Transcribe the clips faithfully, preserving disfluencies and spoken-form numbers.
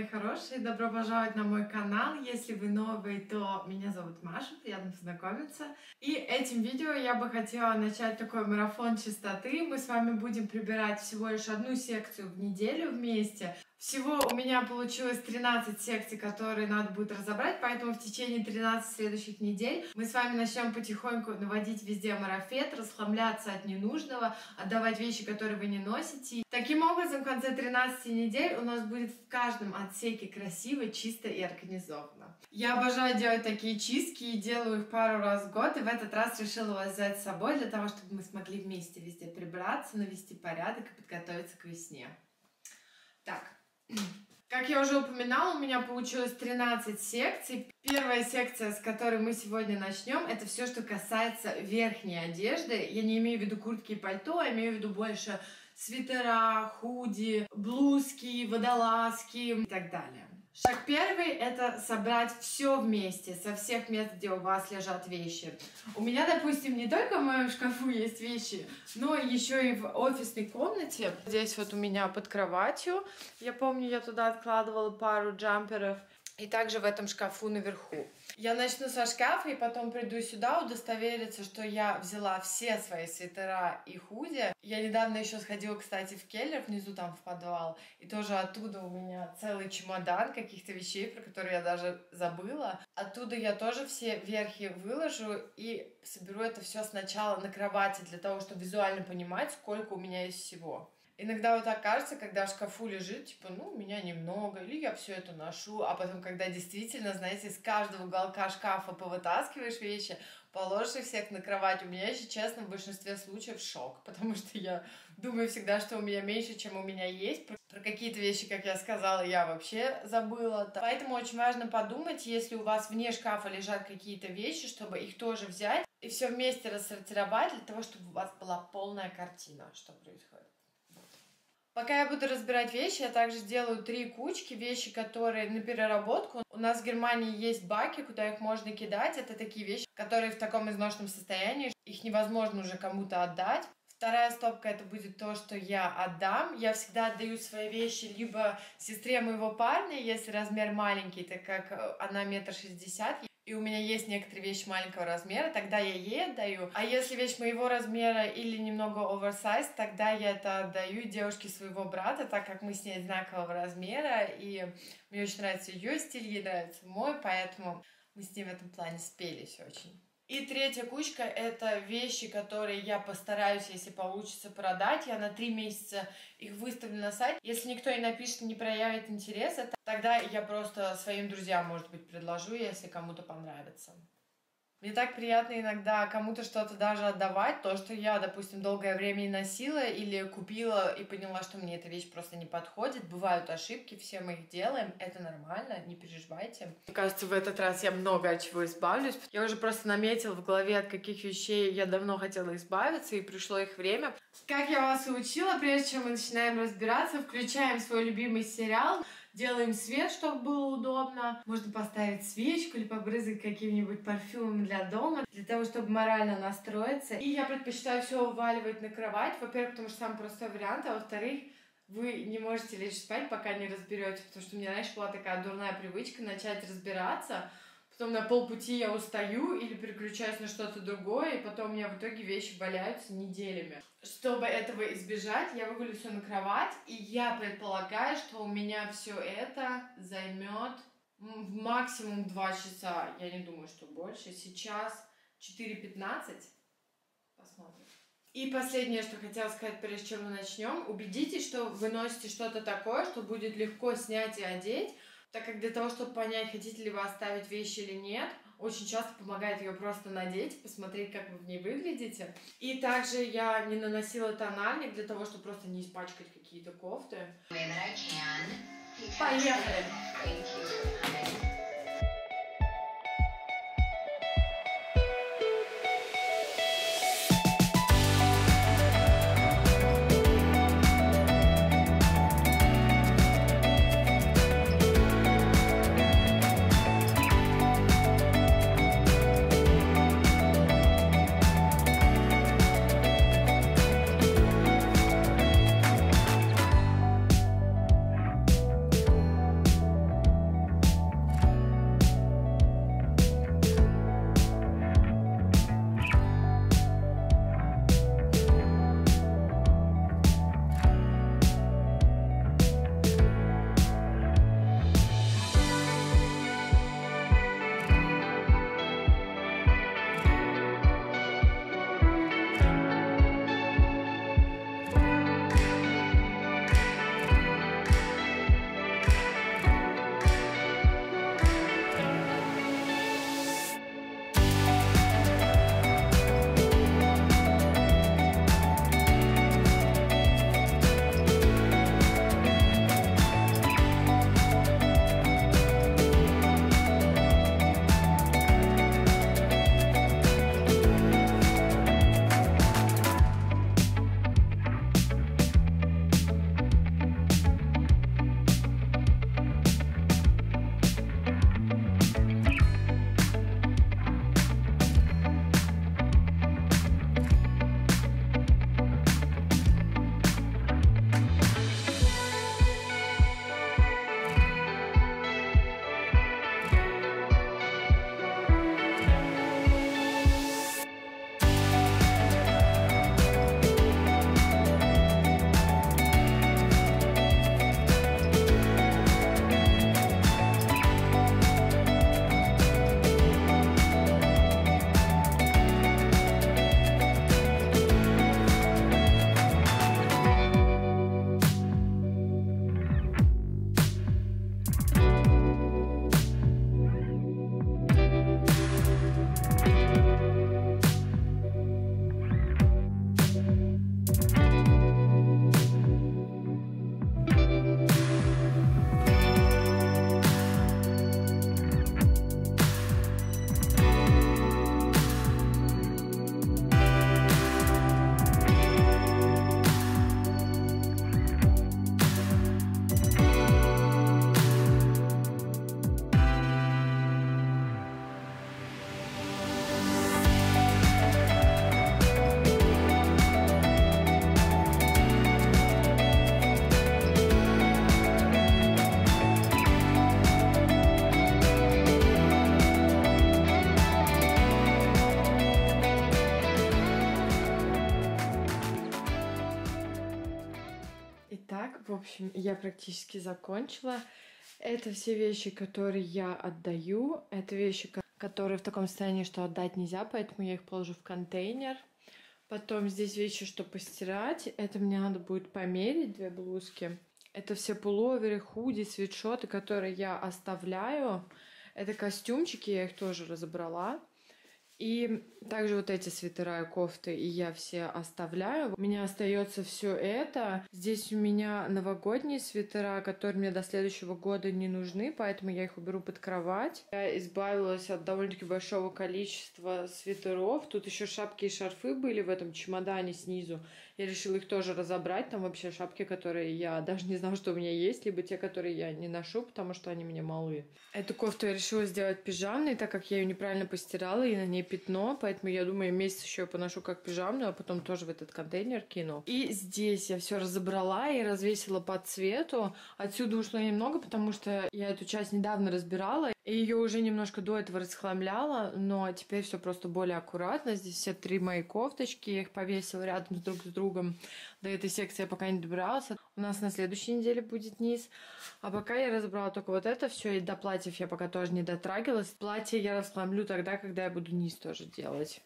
мои хорошие, добро пожаловать на мой канал. Если вы новый, то меня зовут Маша, приятно познакомиться. И этим видео я бы хотела начать такой марафон чистоты. Мы с вами будем прибирать всего лишь одну секцию в неделю вместе. Всего у меня получилось тринадцать секций, которые надо будет разобрать, поэтому в течение тринадцати следующих недель мы с вами начнем потихоньку наводить везде марафет, расхламляться от ненужного, отдавать вещи, которые вы не носите. Таким образом, в конце тринадцати недель у нас будет в каждом отсеке красиво, чисто и организованно. Я обожаю делать такие чистки и делаю их пару раз в год, и в этот раз решила вас взять с собой для того, чтобы мы смогли вместе везде прибраться, навести порядок и подготовиться к весне. Так. Как я уже упоминала, у меня получилось тринадцать секций. Первая секция, с которой мы сегодня начнем, это все, что касается верхней одежды. Я не имею в виду куртки и пальто, я имею в виду больше свитера, худи, блузки, водолазки и так далее. Шаг первый — это собрать все вместе, со всех мест, где у вас лежат вещи. У меня, допустим, не только в моем шкафу есть вещи, но еще и в офисной комнате. Здесь вот у меня под кроватью, я помню, я туда откладывала пару джамперов. И также в этом шкафу наверху. Я начну со шкафа и потом приду сюда удостовериться, что я взяла все свои свитера и худи. Я недавно еще сходила, кстати, в Келлер, внизу там в подвал. И тоже оттуда у меня целый чемодан каких-то вещей, про которые я даже забыла. Оттуда я тоже все верхи выложу и соберу это все сначала на кровати, для того, чтобы визуально понимать, сколько у меня есть всего. Иногда вот так кажется, когда в шкафу лежит, типа, ну, у меня немного, или я все это ношу, а потом, когда действительно, знаете, из каждого уголка шкафа повытаскиваешь вещи, положишь их всех на кровать, у меня, если честно, в большинстве случаев шок, потому что я думаю всегда, что у меня меньше, чем у меня есть. Про какие-то вещи, как я сказала, я вообще забыла. Поэтому очень важно подумать, если у вас вне шкафа лежат какие-то вещи, чтобы их тоже взять и все вместе рассортировать, для того, чтобы у вас была полная картина, что происходит. Пока я буду разбирать вещи, я также сделаю три кучки, вещи, которые на переработку. У нас в Германии есть баки, куда их можно кидать. Это такие вещи, которые в таком изношенном состоянии, их невозможно уже кому-то отдать. Вторая стопка — это будет то, что я отдам. Я всегда отдаю свои вещи либо сестре моего парня, если размер маленький, так как она метр шестьдесят, и у меня есть некоторые вещи маленького размера, тогда я ей отдаю. А если вещь моего размера или немного оверсайз, тогда я это отдаю девушке своего брата, так как мы с ней одинакового размера, и мне очень нравится ее стиль, ей нравится мой, поэтому мы с ней в этом плане спелись очень. И третья кучка — это вещи, которые я постараюсь, если получится, продать. Я на три месяца их выставлю на сайт. Если никто не напишет, не проявит интереса, тогда я просто своим друзьям, может быть, предложу, если кому-то понравится. Мне так приятно иногда кому-то что-то даже отдавать, то, что я, допустим, долгое время не носила или купила и поняла, что мне эта вещь просто не подходит. Бывают ошибки, все мы их делаем, это нормально, не переживайте. Мне кажется, в этот раз я много от чего избавлюсь. Я уже просто наметила в голове, от каких вещей я давно хотела избавиться, и пришло их время. Как я вас и учила, прежде чем мы начинаем разбираться, включаем свой любимый сериал, делаем свет, чтобы было удобно. Можно поставить свечку или побрызгать каким-нибудь парфюмом для дома, для того, чтобы морально настроиться. И я предпочитаю все уваливать на кровать. Во-первых, потому что самый простой вариант, а во-вторых, вы не можете лечь спать, пока не разберете, потому что у меня, знаешь, была такая дурная привычка начать разбираться. Потом на полпути я устаю или переключаюсь на что-то другое, и потом у меня в итоге вещи валяются неделями. Чтобы этого избежать, я вывалю все на кровать, и я предполагаю, что у меня все это займет максимум два часа. Я не думаю, что больше. Сейчас четыре пятнадцать. Посмотрим. И последнее, что хотела сказать, прежде чем мы начнем. Убедитесь, что вы носите что-то такое, что будет легко снять и одеть. Так как для того, чтобы понять, хотите ли вы оставить вещи или нет, очень часто помогает ее просто надеть, посмотреть, как вы в ней выглядите. И также я не наносила тональник для того, чтобы просто не испачкать какие-то кофты. Поехали! общем, я практически закончила. Это все вещи, которые я отдаю. Это вещи, которые в таком состоянии, что отдать нельзя, поэтому я их положу в контейнер. Потом здесь вещи, что постирать. Это мне надо будет померить, две блузки. Это все пуловеры, худи, свитшоты, которые я оставляю. Это костюмчики, я их тоже разобрала. И также вот эти свитера и кофты, и я все оставляю. У меня остается все это. Здесь у меня новогодние свитера, которые мне до следующего года не нужны, поэтому я их уберу под кровать. Я избавилась от довольно-таки большого количества свитеров. Тут еще шапки и шарфы были в этом чемодане снизу. Я решила их тоже разобрать. Там вообще шапки, которые я даже не знала, что у меня есть, либо те, которые я не ношу, потому что они мне малы. Эту кофту я решила сделать пижамной, так как я ее неправильно постирала, и на ней пятно, поэтому я думаю, месяц еще поношу как пижамную, а потом тоже в этот контейнер кину. И здесь я все разобрала и развесила по цвету. Отсюда ушло немного, потому что я эту часть недавно разбирала, и ее уже немножко до этого расхламляла, но теперь все просто более аккуратно. Здесь все три мои кофточки, я их повесила рядом друг с другом. До этой секции я пока не добиралась. У нас на следующей неделе будет низ. А пока я разобрала только вот это все, и до платьев я пока тоже не дотрагивалась. Платье я расхламлю тогда, когда я буду низ тоже делать.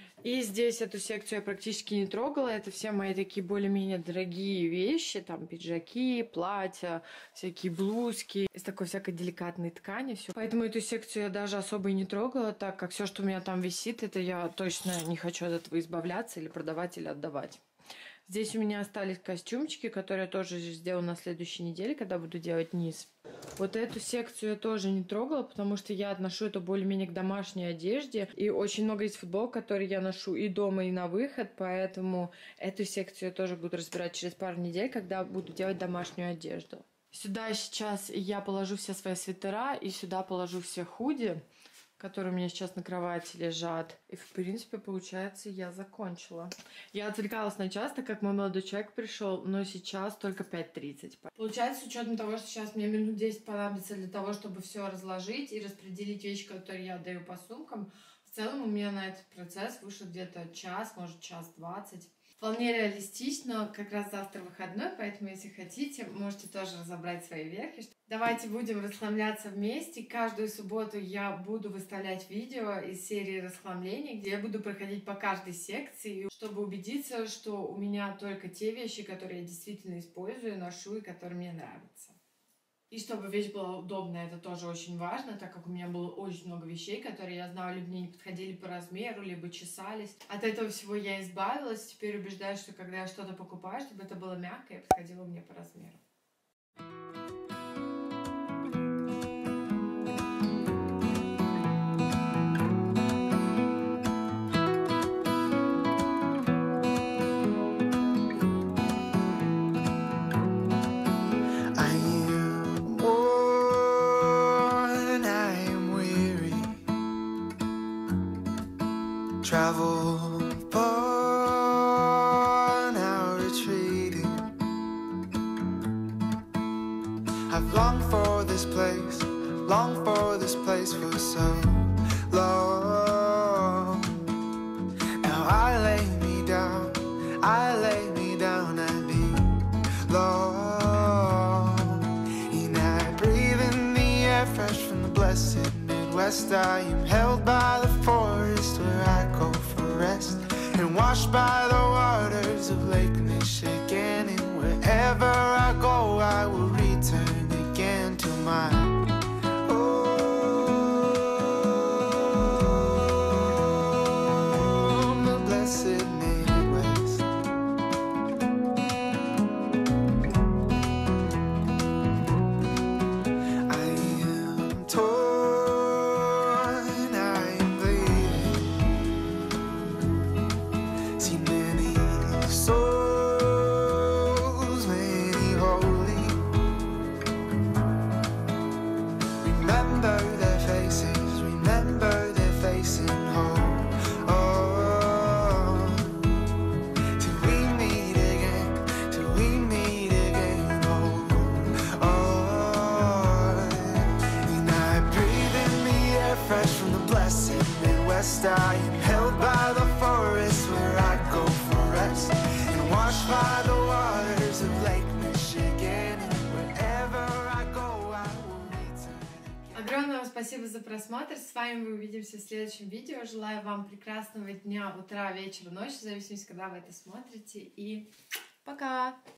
И здесь эту секцию я практически не трогала. Это все мои такие более-менее дорогие вещи. Там пиджаки, платья, всякие блузки. Из такой всякой деликатной ткани. Все. Поэтому эту секцию я даже особо и не трогала, так как все, что у меня там висит, это я точно не хочу от этого избавляться или продавать, или отдавать. Здесь у меня остались костюмчики, которые я тоже сделаю на следующей неделе, когда буду делать низ. Вот эту секцию я тоже не трогала, потому что я отношу это более-менее к домашней одежде. И очень много есть футболок, которые я ношу и дома, и на выход. Поэтому эту секцию я тоже буду разбирать через пару недель, когда буду делать домашнюю одежду. Сюда сейчас я положу все свои свитера, и сюда положу все худи, которые у меня сейчас на кровати лежат. И, в принципе, получается, я закончила. Я отвлекалась на час, так как мой молодой человек пришел, но сейчас только пять тридцать. Получается, с учетом того, что сейчас мне минут десять понадобится для того, чтобы все разложить и распределить вещи, которые я отдаю по сумкам, в целом у меня на этот процесс вышел где-то час, может, час двадцать. Вполне реалистично, как раз завтра выходной, поэтому, если хотите, можете тоже разобрать свои верхи. Давайте будем расхламляться вместе. Каждую субботу я буду выставлять видео из серии расхламлений, где я буду проходить по каждой секции, чтобы убедиться, что у меня только те вещи, которые я действительно использую, ношу и которые мне нравятся. И чтобы вещь была удобная, это тоже очень важно, так как у меня было очень много вещей, которые я знала, либо мне не подходили по размеру, либо чесались. От этого всего я избавилась. Теперь убеждаюсь, что когда я что-то покупаю, чтобы это было мягкое и подходило мне по размеру. Travel far, now retreating. I've longed for this place, longed for this place for so long. Now I lay me down, I lay me down and be long. And I breathe in the air fresh from the blessed Midwest. I am held by the forest where I go for rest, and washed by the waters of Lake Michigan. And wherever I go, I will return again to my home, the blessed Midwest. I am torn, I am bleeding. Seen many souls, many holy. Remember their faces, remember their facing home. Oh, till we meet again, till we meet again. Oh, oh. And I breathe in the air fresh from the blessed Midwest. I am held by the forest where I go for rest, and washed by the waters of Lake Michigan. Огромное вам спасибо за просмотр. С вами мы увидимся в следующем видео. Желаю вам прекрасного дня, утра, вечера, ночи, в зависимости, когда вы это смотрите. И пока!